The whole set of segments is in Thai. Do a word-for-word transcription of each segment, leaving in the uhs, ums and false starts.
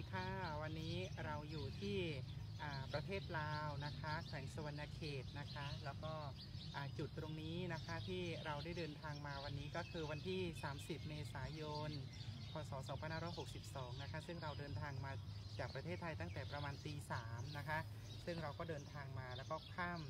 ค่ะวันนี้เราอยู่ที่ประเทศลาวนะคะแขวงสวรรณเขตนะคะแล้วก็จุดตรงนี้นะคะที่เราได้เดินทางมาวันนี้ก็คือวันที่สามสิบเมษายนพศสองพันห้าร้อยหกสิบสองนะคะซึ่งเราเดินทางมาจากประเทศไทยตั้งแต่ประมาณตีสามนะคะซึ่งเราก็เดินทางมาแล้วก็ข้าม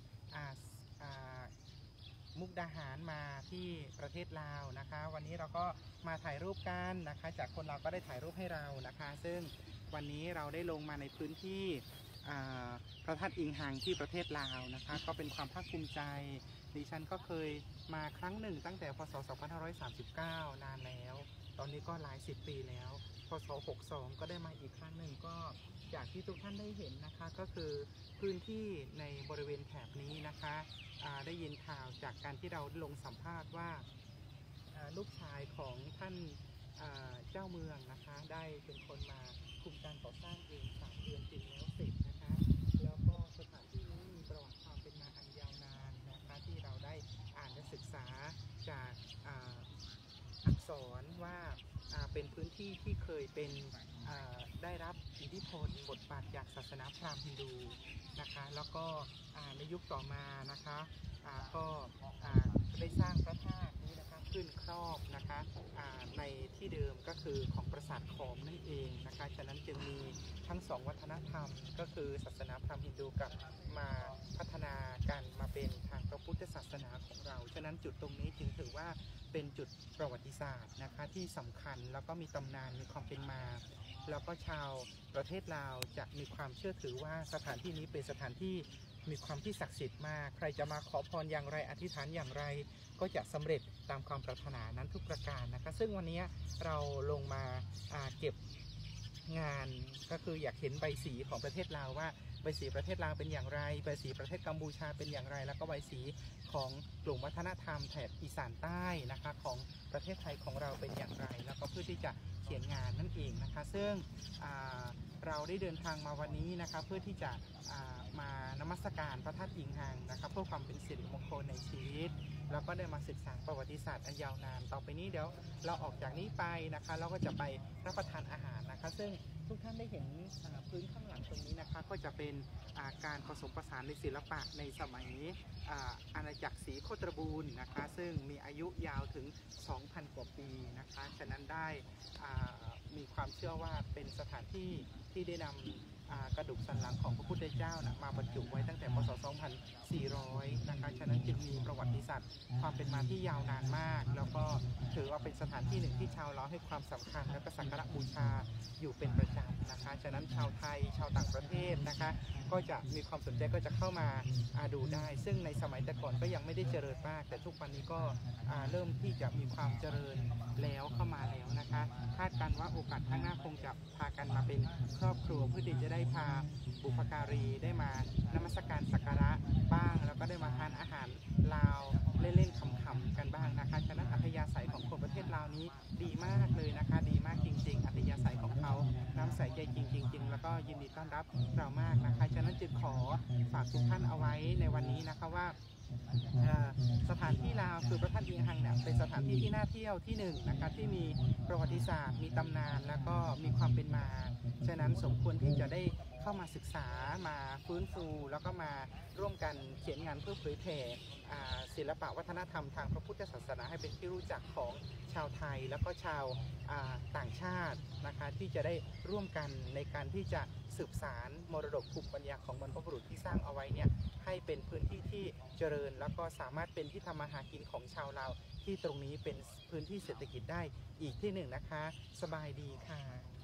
มุกดาหารมาที่ประเทศลาวนะคะวันนี้เราก็มาถ่ายรูปกันนะคะจากคนเราก็ได้ถ่ายรูปให้เรานะคะซึ่งวันนี้เราได้ลงมาในพื้นที่พระธาตุอิงหังที่ประเทศลาวนะคะก็เป็นความภาคภูมิใจดิฉันก็เคยมาครั้งหนึ่งตั้งแต่พศสองพันห้าร้อยสามสิบเก้านานแล้วตอนนี้ก็หลายสิบปีแล้วพศหกสองก็ได้มาอีกครั้งหนึ่งก็จากที่ทุกท่านได้เห็นนะคะก็คือพื้นที่ในบริเวณแถบนี้นะคะได้ยินข่าวจากการที่เราลงสัมภาษณ์ว่าลูกชายของท่านเจ้าเมืองนะคะได้เป็นคนมาคุมการก่อสร้างเองสามเดือนจริงแล้วเสร็จนะคะแล้วก็สถานที่นี้มีประวัติความเป็นมาอันยาวนานนะคะที่เราได้อ่านและศึกษาจากอักษรว่าเป็นพื้นที่ที่เคยเป็นได้รับอิทธิพลบทบาทจากศาสนาพราหมณ์ฮินดูนะคะแล้วก็ในยุคต่อมานะคะก็ได้สร้างพระธาตุนี้นะคะขึ้นครอบนะคะในที่เดิมก็คือของปราสาทขอมนั่นเองนะคะฉะนั้นจึงมีทั้งสองวัฒนธรรมก็คือศาสนาพราหมณ์ฮินดูกับมาพัฒนากันมาเป็นทางพระพุทธศาสนาของเราฉะนั้นจุดตรงนี้จึงถือว่าเป็นจุดประวัติศาสตร์นะคะที่สำคัญแล้วก็มีตำนานมีความเป็นมาแล้วก็ชาวประเทศลาวจะมีความเชื่อถือว่าสถานที่นี้เป็นสถานที่มีความที่ศักดิ์สิทธิ์มากใครจะมาขอพรอย่างไรอธิษฐานอย่างไรก็จะสำเร็จตามความปรารถนานั้นทุกประการนะคะซึ่งวันนี้เราลงมาเก็บงานก็คืออยากเห็นใบสีของประเทศลาวว่าใบสีประเทศลาวเป็นอย่างไรใบสีประเทศกัมพูชาเป็นอย่างไรแล้วก็ใบสีของกลุ่มวัฒนธรรมแถบอีสานใต้นะคะของประเทศไทยของเราเป็นอย่างไรแล้วก็เพื่อที่จะเขียนงานนั่นเองนะคะซึ่งเราได้เดินทางมาวันนี้นะคะเพื่อที่จะมานมัสการพระธาตุอิงหังนะคะเพื่อความเป็นสิริมงคลในชีวิตแล้วก็ได้มาศึกษาประวัติศาสตร์อันยาวนานต่อไปนี้เดี๋ยวเราออกจากนี้ไปนะคะเราก็จะไปรับประทานอาหารนะคะซึ่งทุกท่านได้เห็นพื้นข้างหลังตรงนี้นะคะก็จะเป็นการผสมผสานในศิลปะในสมัยอาณาจักรศรีโคตรบูรณ์นะคะซึ่งมีอายุยาวถึง สองพัน กว่าปีนะคะฉะนั้นได้มีความเชื่อว่าเป็นสถานที่ที่ได้นำกระดูกสันหลังของพระพุทธเจ้านะมาบรรจุไว้ตั้งแต่พศสองพันสี่ร้อยนะคะฉะนั้นจึงมีประวัติศาสตร์ความเป็นมาที่ยาวนานมากแล้วก็ถือว่าเป็นสถานที่หนึ่งที่ชาวลาวให้ความสำคัญและก็สักการะบูชาอยู่เป็นประจำนะคะฉะนั้นชาวไทยชาวต่างประเทศนะคะก็จะมีความสนใจก็จะเข้ามาดูได้ซึ่งในสมัยแต่ก่อนก็ยังไม่ได้เจริญมากแต่ทุกวันนี้ก็เริ่มที่จะมีความเจริญแล้วเข้ามาแล้วนะคะคาดการว่าโอกาสข้างหน้าคงจะพากันมาเป็นครอบครัวเพื่อที่จะได้พาบุพการีได้มานมัสการสักการะบ้างแล้วก็ได้มาทานอาหารลาวเล่นๆขำๆกันบ้างนะคะฉะนั้นอัธยาศัยของคนประเทศลาวนี้ดีมากเลยนะคะดีมากจริงๆอัธยาศัยของเขาน้ำใสใจจริงๆแล้วก็ยินดีต้อนรับเรามากนะคะฉะนั้นจึงขอฝากทุกท่านเอาไว้ในวันนี้นะคะว่าสถานที่ลาวคือพระธาตุอิงหังเนี่ยเป็นสถานที่ที่น่าเที่ยวที่หนึ่งนะคะที่มีประวัติศาสตร์มีตำนานแล้วก็มีความเป็นมาฉะนั้นสมควรที่จะได้เข้ามาศึกษามาฟื้นฟูแล้วก็มาร่วมกันเขียนงานเพื่อเผยแผ่ศิลปะวัฒนธรรมทางพระพุทธศาสนาให้เป็นที่รู้จักของชาวไทยแล้วก็ชาวต่างชาตินะคะที่จะได้ร่วมกันในการที่จะสืบสารมรดกภูมิปัญญาของบรรพบุรุษที่สร้างเอาไว้เนี่ยให้เป็นพื้นที่ที่เจริญแล้วก็สามารถเป็นที่ทำมาหากินของชาวลาวที่ตรงนี้เป็นพื้นที่เศรษฐกิจได้อีกที่หนึ่งนะคะสบายดีค่ะ